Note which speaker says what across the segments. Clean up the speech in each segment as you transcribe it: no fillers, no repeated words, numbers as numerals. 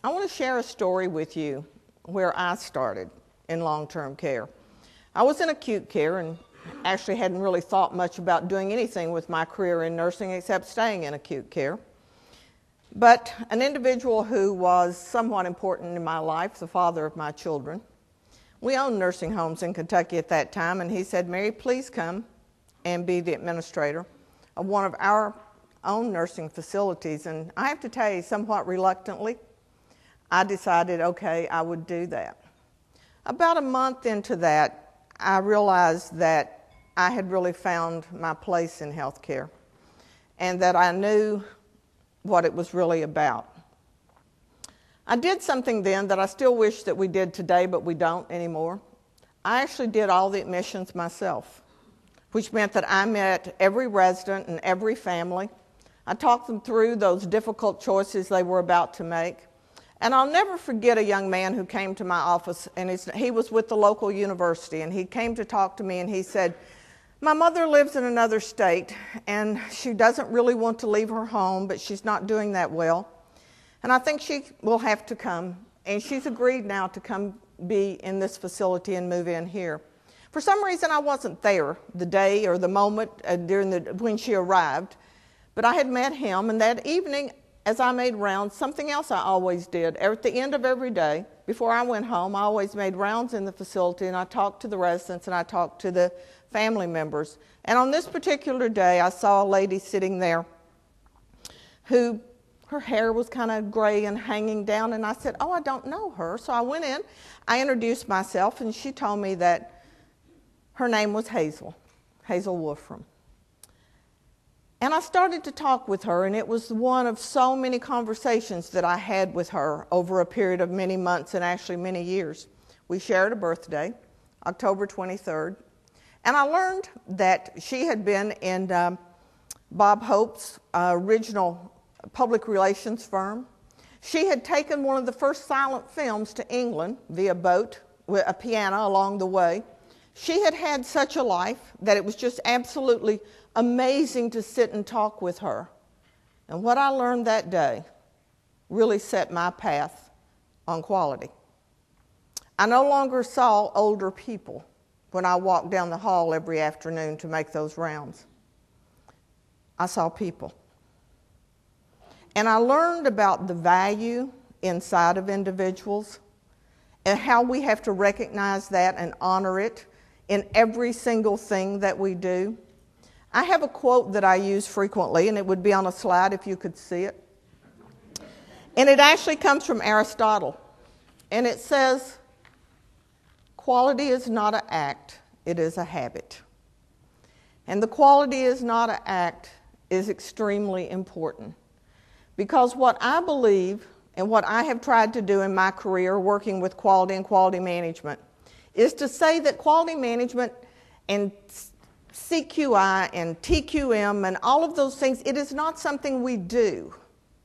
Speaker 1: I want to share a story with you where I started in long-term care. I was in acute care and actually hadn't really thought much about doing anything with my career in nursing except staying in acute care. But an individual who was somewhat important in my life, the father of my children, we owned nursing homes in Kentucky at that time, and he said, "Mary, please come and be the administrator of one of our own nursing facilities." And I have to tell you, somewhat reluctantly, I decided, okay, I would do that. About a month into that, I realized that I had really found my place in healthcare and that I knew what it was really about. I did something then that I still wish that we did today, but we don't anymore. I actually did all the admissions myself, which meant that I met every resident and every family. I talked them through those difficult choices they were about to make. And I'll never forget a young man who came to my office, and he was with the local university, and he came to talk to me, and he said, "My mother lives in another state, and she doesn't really want to leave her home, but she's not doing that well. And I think she will have to come, and she's agreed now to come be in this facility and move in here." For some reason, I wasn't there the day or the moment when she arrived, but I had met him, and that evening, as I made rounds, something else I always did. At the end of every day, before I went home, I always made rounds in the facility, and I talked to the residents and I talked to the family members. And on this particular day, I saw a lady sitting there who, her hair was kind of gray and hanging down, and I said, "Oh, I don't know her." So I went in, I introduced myself, and she told me that her name was Hazel Wolfram. And I started to talk with her, and it was one of so many conversations that I had with her over a period of many months and actually many years. We shared a birthday, October 23rd, and I learned that she had been in Bob Hope's original public relations firm. She had taken one of the first silent films to England via boat with a piano along the way. She had had such a life that it was just absolutely amazing to sit and talk with her. And what I learned that day really set my path on quality. I no longer saw older people when I walked down the hall every afternoon to make those rounds. I saw people. And I learned about the value inside of individuals and how we have to recognize that and honor it in every single thing that we do. I have a quote that I use frequently, and it would be on a slide if you could see it. And it actually comes from Aristotle. And it says, "Quality is not an act, it is a habit." And the quality is not an act is extremely important. Because what I believe and what I have tried to do in my career working with quality and quality management is to say that quality management and CQI and TQM and all of those things, it is not something we do.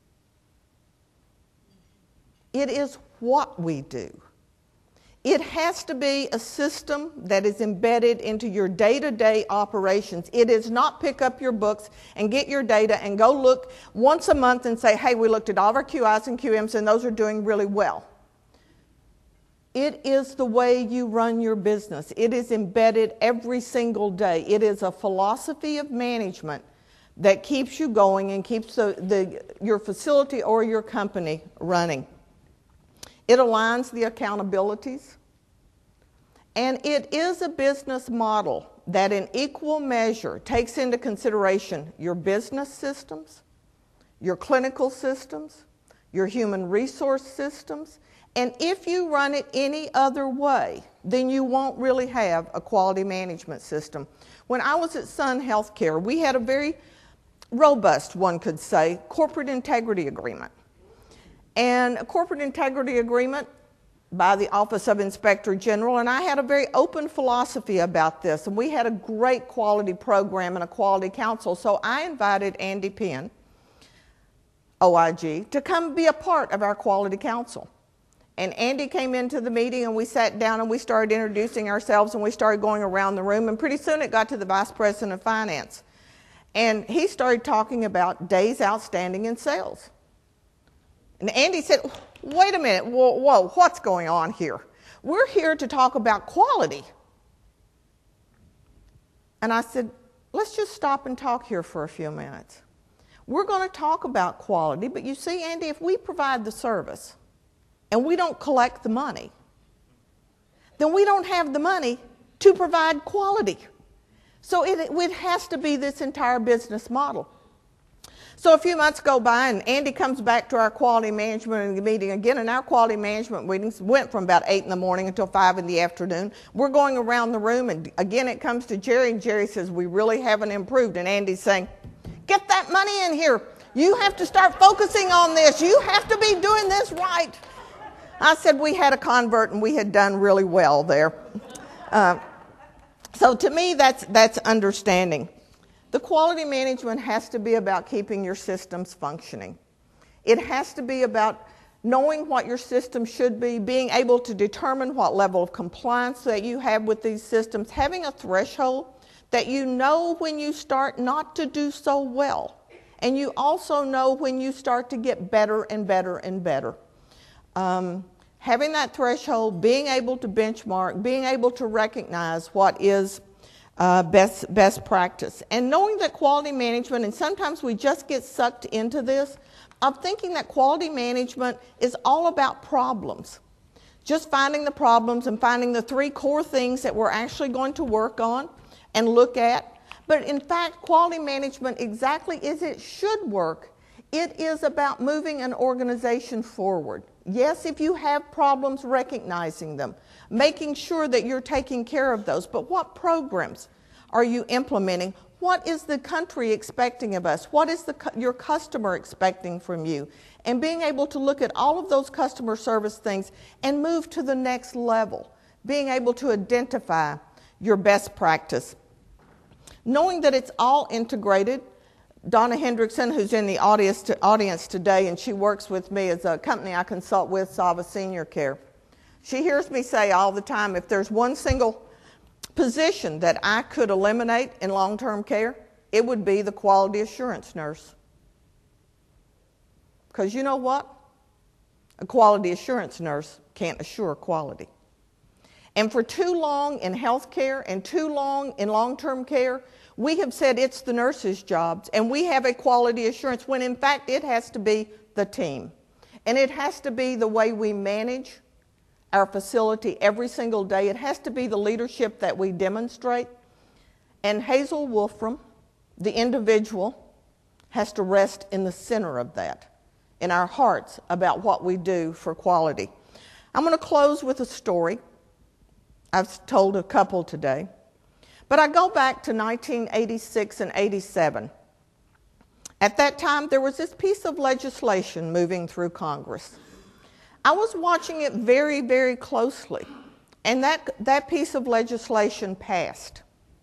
Speaker 1: It is what we do. It has to be a system that is embedded into your day-to-day operations. It is not pick up your books and get your data and go look once a month and say, "Hey, we looked at all of our QIs and QMs and those are doing really well." It is the way you run your business. It is embedded every single day. It is a philosophy of management that keeps you going and keeps your facility or your company running. It aligns the accountabilities. And it is a business model that in equal measure takes into consideration your business systems, your clinical systems, your human resource systems. And if you run it any other way, then you won't really have a quality management system. When I was at Sun Healthcare, we had a very robust, one could say, corporate integrity agreement. And a corporate integrity agreement by the Office of Inspector General, and I had a very open philosophy about this, and we had a great quality program and a quality council, so I invited Andy Penn, OIG, to come be a part of our quality council. And Andy came into the meeting and we sat down and we started introducing ourselves and we started going around the room, and pretty soon it got to the Vice President of Finance. And he started talking about days outstanding in sales. And Andy said, wait a minute, whoa, what's going on here? We're here to talk about quality. And I said, let's just stop and talk here for a few minutes. We're going to talk about quality, but you see, Andy, if we provide the service and we don't collect the money, then we don't have the money to provide quality. So it has to be this entire business model. So a few months go by, and Andy comes back to our quality management meeting again, and our quality management meetings went from about 8 in the morning until 5 in the afternoon. We're going around the room, and again it comes to Jerry, and Jerry says, we really haven't improved. And Andy's saying, get that money in here. You have to start focusing on this. You have to be doing this right. I said we had a convert, and we had done really well there. So to me, that's understanding. The quality management has to be about keeping your systems functioning. It has to be about knowing what your system should be, being able to determine what level of compliance that you have with these systems, having a threshold that you know when you start not to do so well. And you also know when you start to get better and better and better. Having that threshold, being able to benchmark, being able to recognize what is best practice. And knowing that quality management, and sometimes we just get sucked into this, of thinking that quality management is all about problems. Just finding the problems and finding the 3 core things that we're actually going to work on and look at. But in fact, quality management, exactly as it should work, it is about moving an organization forward. Yes, if you have problems, recognizing them, making sure that you're taking care of those. But what programs are you implementing? What is the country expecting of us? What is your customer expecting from you? And being able to look at all of those customer service things and move to the next level. Being able to identify your best practice. Knowing that it's all integrated. Donna Hendrickson, who's in the audience today, and she works with me as a company I consult with, Sava Senior Care. She hears me say all the time, if there's one single position that I could eliminate in long-term care, it would be the quality assurance nurse. Because you know what? A quality assurance nurse can't assure quality. And for too long in health care and too long in long-term care, we have said it's the nurses' jobs, and we have a quality assurance when in fact it has to be the team. And it has to be the way we manage our facility every single day. It has to be the leadership that we demonstrate. And Hazel Wolfram, the individual, has to rest in the center of that, in our hearts about what we do for quality. I'm going to close with a story. I've told a couple today. But I go back to 1986 and 87. At that time, there was this piece of legislation moving through Congress. I was watching it very, very closely, and that piece of legislation passed.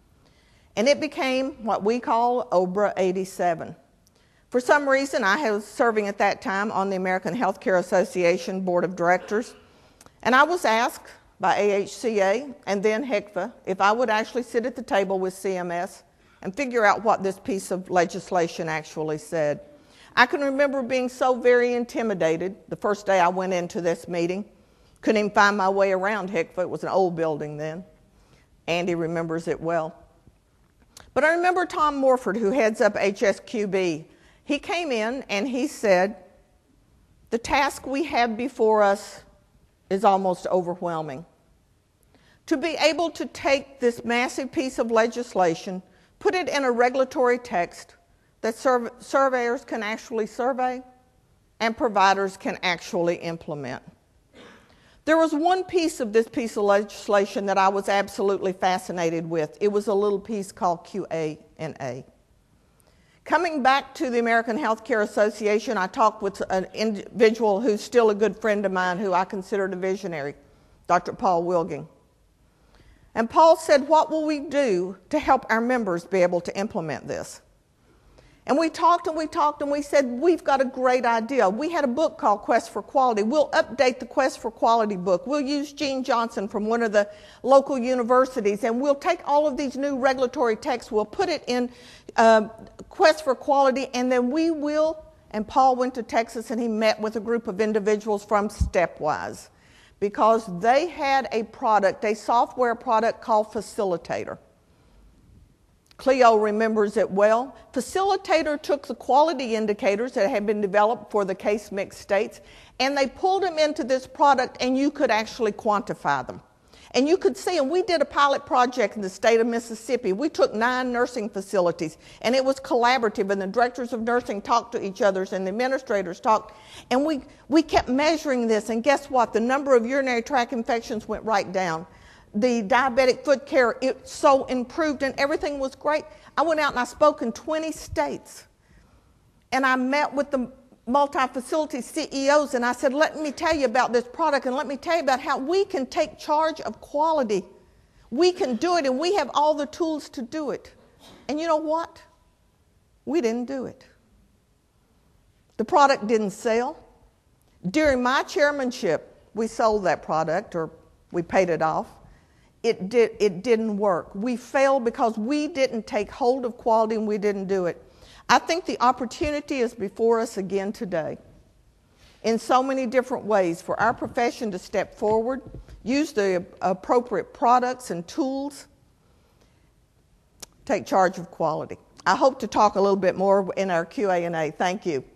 Speaker 1: And it became what we call OBRA 87. For some reason, I was serving at that time on the American Healthcare Association Board of Directors, and I was asked by AHCA and then HCFA if I would actually sit at the table with CMS and figure out what this piece of legislation actually said. I can remember being so very intimidated the first day I went into this meeting. Couldn't even find my way around HCFA. It was an old building then. Andy remembers it well. But I remember Tom Morford, who heads up HSQB. He came in and he said, the task we have before us is almost overwhelming. To be able to take this massive piece of legislation, put it in a regulatory text that surveyors can actually survey and providers can actually implement. There was one piece of this piece of legislation that I was absolutely fascinated with. It was a little piece called QA&A. Coming back to the American Healthcare Association, I talked with an individual who's still a good friend of mine who I considered a visionary, Dr. Paul Wilging. And Paul said, what will we do to help our members be able to implement this? And we talked and we talked and we said, we've got a great idea. We had a book called Quest for Quality. We'll update the Quest for Quality book. We'll use Gene Johnson from one of the local universities, and we'll take all of these new regulatory texts, we'll put it in Quest for Quality, and then we will and Paul went to Texas and he met with a group of individuals from Stepwise because they had a product, a software product called Facilitator. Cleo remembers it well. Facilitator took the quality indicators that had been developed for the case mix states, and they pulled them into this product, and you could actually quantify them. And you could see, and we did a pilot project in the state of Mississippi. We took 9 nursing facilities, and it was collaborative, and the directors of nursing talked to each other, and the administrators talked, and we kept measuring this, and guess what? The number of urinary tract infections went right down. The diabetic foot care, it so improved, and everything was great. I went out and I spoke in 20 states, and I met with the multi-facility CEOs, and I said, let me tell you about this product, and let me tell you about how we can take charge of quality. We can do it, and we have all the tools to do it. And you know what? We didn't do it. The product didn't sell. During my chairmanship, we sold that product, or we paid it off. It didn't work. We failed because we didn't take hold of quality and we didn't do it. I think the opportunity is before us again today in so many different ways for our profession to step forward, use the appropriate products and tools, take charge of quality. I hope to talk a little bit more in our Q&A. Thank you.